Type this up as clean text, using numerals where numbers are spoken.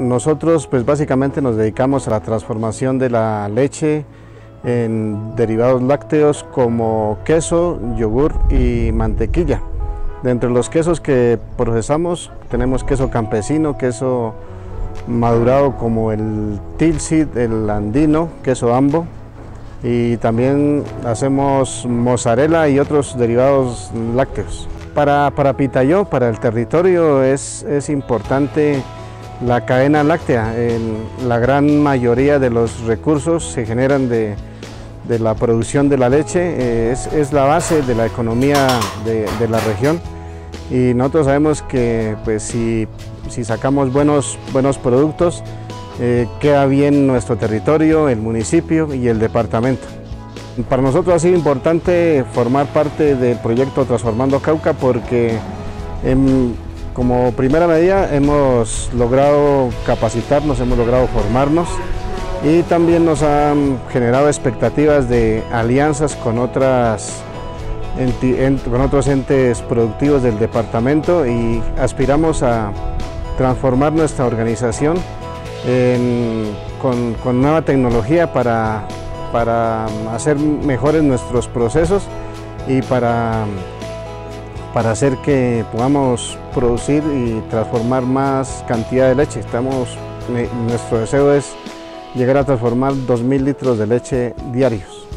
Nosotros pues básicamente nos dedicamos a la transformación de la leche en derivados lácteos como queso, yogur y mantequilla. De entre los quesos que procesamos tenemos queso campesino, queso madurado como el Tilsit, el andino, queso Ambo, y también hacemos mozzarella y otros derivados lácteos. Para Pitayó, para el territorio, es importante la cadena láctea. La gran mayoría de los recursos se generan de la producción de la leche, es la base de la economía de la región, y nosotros sabemos que pues, si sacamos buenos productos, queda bien nuestro territorio, el municipio y el departamento. Para nosotros ha sido importante formar parte del proyecto Transformando Cauca porque como primera medida hemos logrado capacitarnos, hemos logrado formarnos y también nos han generado expectativas de alianzas con otros entes productivos del departamento, y aspiramos a transformar nuestra organización con nueva tecnología para hacer mejores nuestros procesos y para hacer que podamos producir y transformar más cantidad de leche. Nuestro deseo es llegar a transformar 2000 litros de leche diarios.